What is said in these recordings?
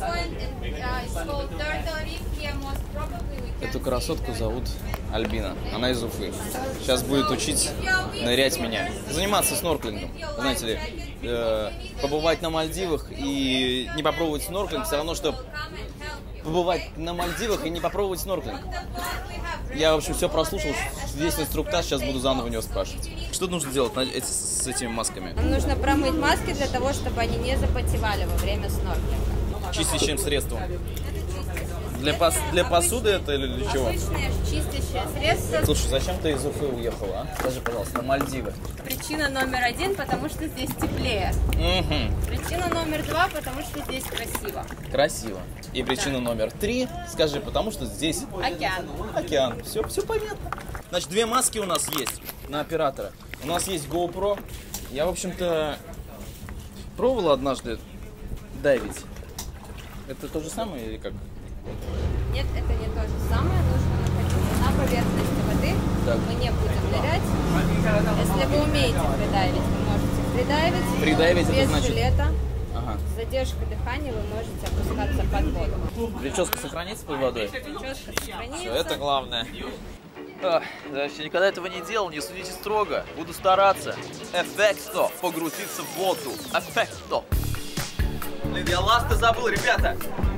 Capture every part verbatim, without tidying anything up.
Эту красотку зовут Альбина, она из Уфы. Сейчас будет учить нырять меня, заниматься снорклингом. Знаете ли, э, побывать на Мальдивах и не попробовать снорклинг все равно, что побывать на Мальдивах и не попробовать снорклинг. Я, в общем, все прослушал, весь инструктаж, сейчас буду заново у него спрашивать. Что нужно делать с этими масками? Нам нужно промыть маски для того, чтобы они не запотевали во время снорклинга. Чистящим средством? Для, пос для посуды это или для чего? Обычное чистящее средство. Слушай, зачем ты из Уфы уехала, а? Скажи, пожалуйста, на Мальдивы. Причина номер один, потому что здесь теплее. Угу. Причина номер два, потому что здесь красиво. Красиво. И причина да. номер три, скажи, потому что здесь... Океан. Океан. Все, все понятно. Значит, две маски у нас есть на оператора. У нас есть GoPro. Я, в общем-то, пробовал однажды дайвить. Это то же самое или как? Нет, это не то же самое. Нужно находиться на поверхности воды. Так. Мы не будем нырять. Если вы умеете фридайвить, вы можете фридайвить. Фридайвить без это значит... жилета. Ага. С задержкой дыхания вы можете опускаться под воду. Прическа сохранится под водой? Прическа сохранится. Все, это главное. Ах, да, я никогда этого не делал, не судите строго. Буду стараться. Эффекто. Погрузиться в воду. Эффекто. Блин, я ласты забыл, ребята.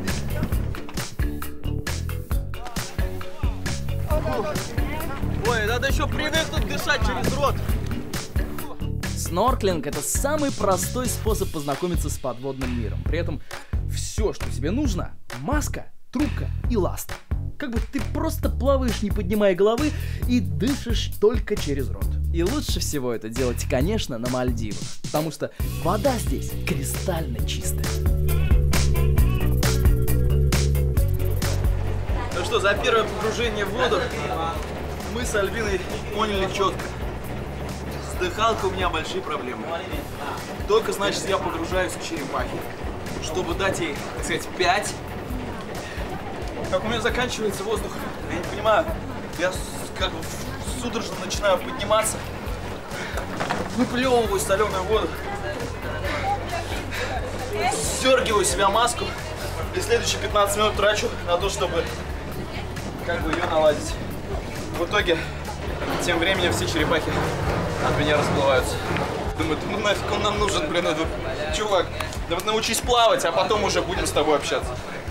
Ой, надо еще привыкнуть дышать через рот. Снорклинг — это самый простой способ познакомиться с подводным миром. При этом все, что тебе нужно — маска, трубка и ласта. Как бы ты просто плаваешь, не поднимая головы, и дышишь только через рот. И лучше всего это делать, конечно, на Мальдивах, потому что вода здесь кристально чистая. Ну что, за первое погружение в воду мы с Альбиной поняли четко. С дыхалкой у меня большие проблемы. Только, значит, я погружаюсь к черепахе, чтобы дать ей, так сказать, пять. Как у меня заканчивается воздух, я не понимаю. Я как бы судорожно начинаю подниматься, выплевываю соленую воду, сдергиваю себя маску и следующие пятнадцать минут трачу на то, чтобы как бы ее наладить. В итоге, тем временем все черепахи от меня расплываются. Думаю, ну нафиг он нам нужен, блин, этот чувак. Да вот научись плавать, а потом уже будем с тобой общаться.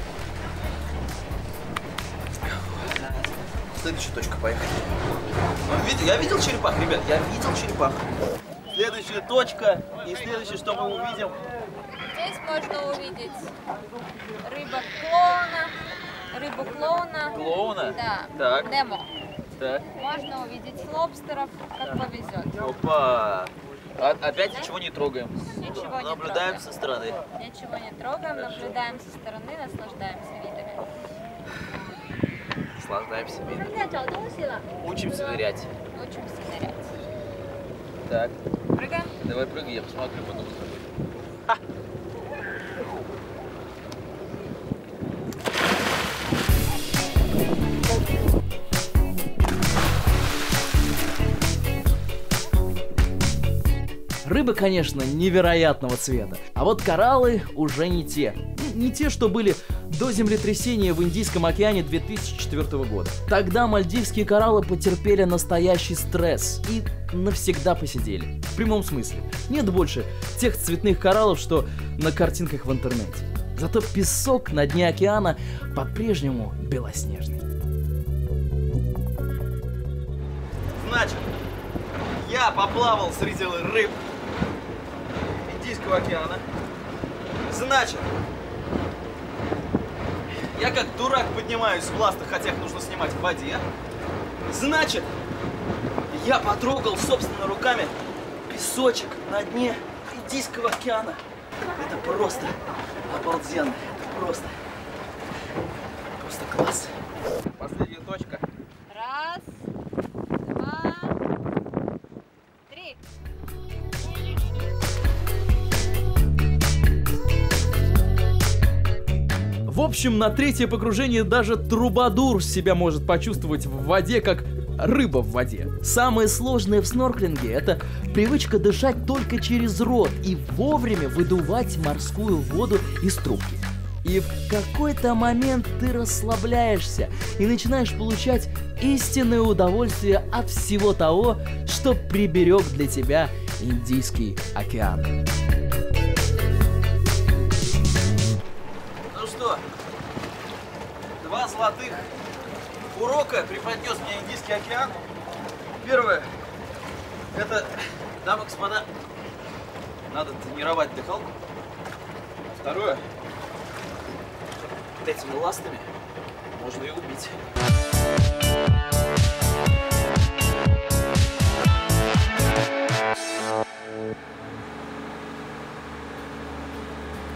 Следующая точка, поехали. Ну, я видел черепах, ребят, я видел черепах. Следующая точка и следующее, что мы увидим. Здесь можно увидеть рыбу-клоуна. Рыбу-клоуна. Клоуна? Да. Так. Немо. Так. Можно увидеть лобстеров, как повезет. Опа. А, опять ничего не трогаем. Ничего не Наблюдаем трогаем. со стороны. Ничего не трогаем, наблюдаем со стороны, наслаждаемся видами. Наслаждаемся видами. Учимся нырять. Учимся нырять. Так. Прыгаем? Давай прыгай, я посмотрю потом с тобой. Ха! Рыбы, конечно, невероятного цвета, а вот кораллы уже не те. Не те, что были до землетрясения в Индийском океане две тысячи четвёртого года. Тогда мальдивские кораллы потерпели настоящий стресс и навсегда посидели. В прямом смысле. Нет больше тех цветных кораллов, что на картинках в интернете. Зато песок на дне океана по-прежнему белоснежный. Значит, я поплавал среди рыб Индийского океана. Значит, я как дурак поднимаюсь в ластах, хотя их нужно снимать в воде. Значит, я потрогал собственными руками песочек на дне Индийского океана. Это просто обалденно. Это просто, просто класс. Последняя точка. Раз, два, три. В общем, на третье погружение даже трубадур себя может почувствовать в воде, как рыба в воде. Самое сложное в снорклинге — это привычка дышать только через рот и вовремя выдувать морскую воду из трубки. И в какой-то момент ты расслабляешься и начинаешь получать истинное удовольствие от всего того, что приберег для тебя Индийский океан. Ну что, два золотых урока преподнес мне Индийский океан. Первое, это, дамы и господа, надо тренировать дыхалку. А второе, этими ластами можно и убить.